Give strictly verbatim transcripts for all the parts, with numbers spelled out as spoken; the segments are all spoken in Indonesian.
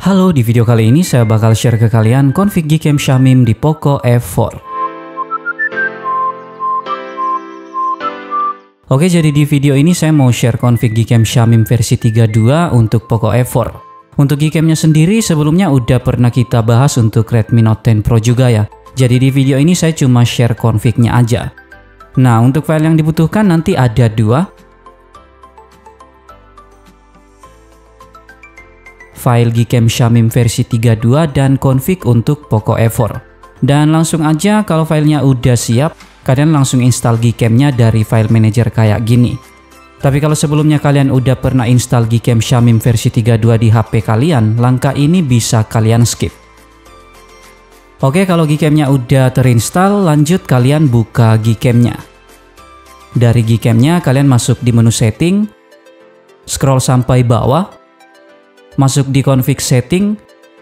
Halo, di video kali ini saya bakal share ke kalian config Gcam Shamim di Poco F empat. Oke, jadi di video ini saya mau share config Gcam Shamim versi tiga titik dua untuk Poco F empat. Untuk Gcam-nya sendiri sebelumnya udah pernah kita bahas untuk Redmi Note sepuluh Pro juga ya. Jadi di video ini saya cuma share config-nya aja. Nah, untuk file yang dibutuhkan nanti ada dua. File Gcam Shamim versi tiga titik dua dan config untuk Poco F empat. Dan langsung aja kalau filenya udah siap, kalian langsung install Gcam-nya dari file manager kayak gini. Tapi kalau sebelumnya kalian udah pernah install Gcam Shamim versi tiga titik dua di H P kalian, langkah ini bisa kalian skip. Oke, kalau Gcam-nya udah terinstall, lanjut kalian buka Gcam-nya. Dari Gcam-nya kalian masuk di menu setting, scroll sampai bawah, masuk di config setting,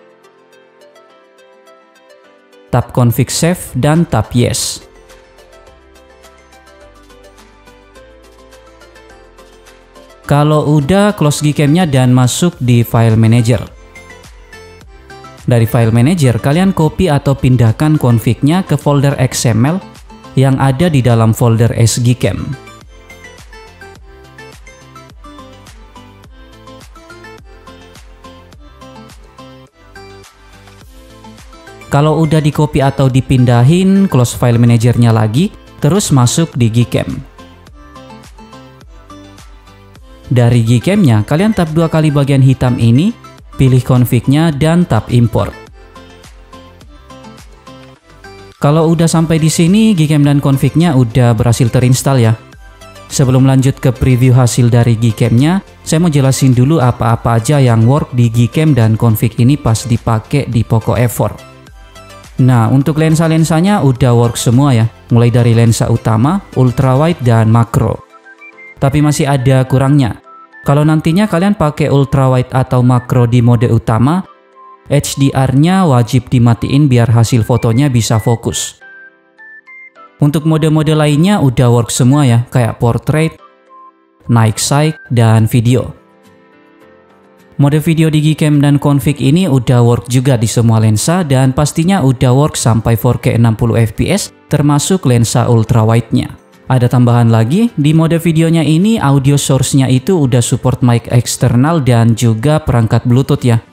tap config save dan tap yes. Kalau udah, close Gcam-nya dan masuk di file manager. Dari file manager kalian copy atau pindahkan config-nya ke folder X M L yang ada di dalam folder sgcam. Kalau udah di copy atau dipindahin, close file manajernya lagi, terus masuk di Gcam. Dari Gcam-nya, kalian tap dua kali bagian hitam ini, pilih config-nya dan tap import. Kalau udah sampai di sini, Gcam dan config-nya udah berhasil terinstall ya. Sebelum lanjut ke preview hasil dari Gcam-nya, saya mau jelasin dulu apa-apa aja yang work di Gcam dan config ini pas dipakai di Poco F empat. Nah, untuk lensa-lensanya udah work semua ya, mulai dari lensa utama, ultrawide, dan makro. Tapi masih ada kurangnya. Kalau nantinya kalian pakai ultrawide atau makro di mode utama, H D R-nya wajib dimatiin biar hasil fotonya bisa fokus. Untuk mode-mode lainnya udah work semua ya, kayak portrait, night sight, dan video. Mode video di Gcam dan config ini udah work juga di semua lensa dan pastinya udah work sampai empat K enam puluh F P S termasuk lensa ultrawide-nya. Ada tambahan lagi, di mode videonya ini audio source-nya itu udah support mic eksternal dan juga perangkat Bluetooth ya.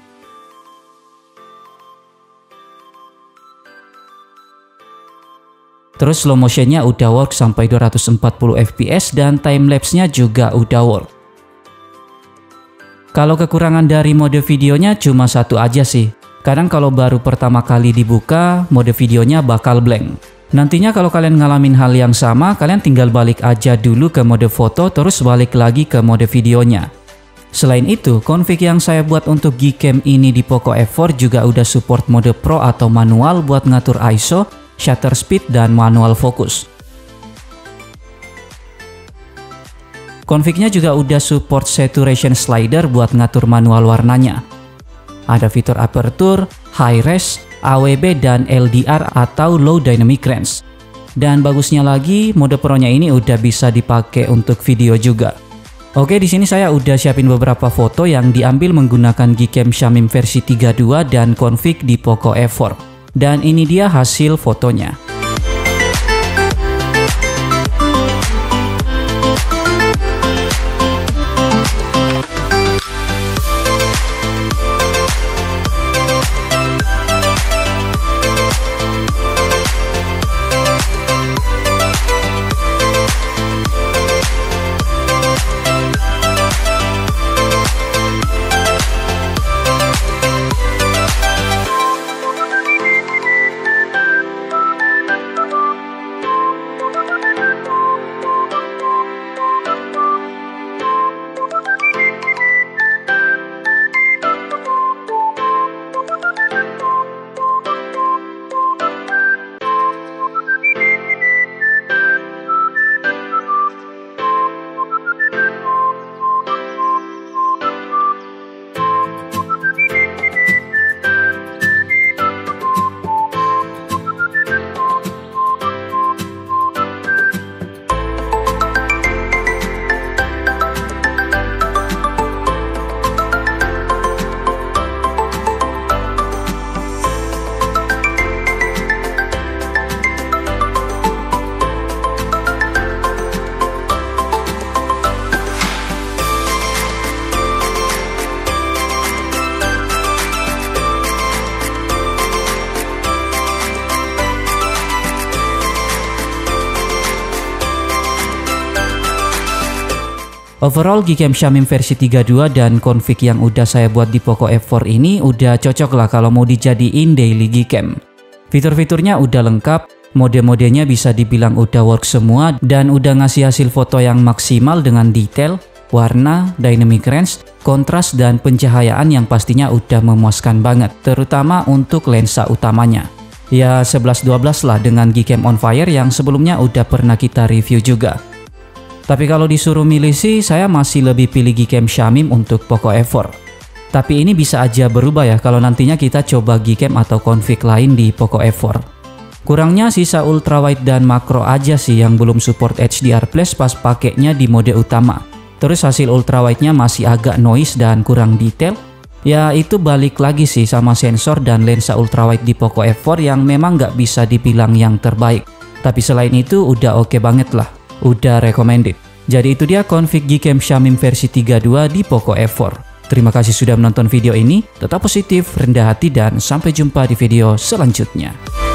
Terus slow motion-nya udah work sampai dua ratus empat puluh F P S dan timelapse-nya juga udah work. Kalau kekurangan dari mode videonya cuma satu aja sih. Kadang kalau baru pertama kali dibuka, mode videonya bakal blank. Nantinya kalau kalian ngalamin hal yang sama, kalian tinggal balik aja dulu ke mode foto terus balik lagi ke mode videonya. Selain itu, config yang saya buat untuk Gcam ini di Poco F empat juga udah support mode Pro atau manual buat ngatur I S O, shutter speed, dan manual fokus. Config-nya juga udah support saturation slider buat ngatur manual warnanya. Ada fitur aperture, high res, A W B, dan L D R atau low dynamic range. Dan bagusnya lagi, mode Pro-nya ini udah bisa dipakai untuk video juga. Oke, di sini saya udah siapin beberapa foto yang diambil menggunakan Gcam Shamim versi tiga titik dua dan config di Poco F empat. Dan ini dia hasil fotonya. Overall Gcam Xiaomi versi tiga puluh dua dan config yang udah saya buat di Poco F empat ini udah cocok lah kalau mau dijadiin daily Gcam. Fitur-fiturnya udah lengkap, mode-modenya bisa dibilang udah work semua dan udah ngasih hasil foto yang maksimal dengan detail, warna, dynamic range, kontras, dan pencahayaan yang pastinya udah memuaskan banget, terutama untuk lensa utamanya. Ya sebelas dua belas lah dengan Gcam on Fire yang sebelumnya udah pernah kita review juga. Tapi kalau disuruh milih sih, saya masih lebih pilih Gcam Xiaomi untuk Poco F empat. Tapi ini bisa aja berubah ya kalau nantinya kita coba Gcam atau config lain di Poco F empat. Kurangnya sisa ultrawide dan makro aja sih yang belum support H D R plus pas pakainya di mode utama. Terus hasil ultrawide-nya masih agak noise dan kurang detail. Ya itu balik lagi sih sama sensor dan lensa ultrawide di Poco F empat yang memang nggak bisa dibilang yang terbaik. Tapi selain itu udah oke banget lah. Udah recommended. Jadi itu dia config Gcam Xiaomi versi tiga puluh dua di Poco F empat. Terima kasih sudah menonton video ini, tetap positif, rendah hati, dan sampai jumpa di video selanjutnya.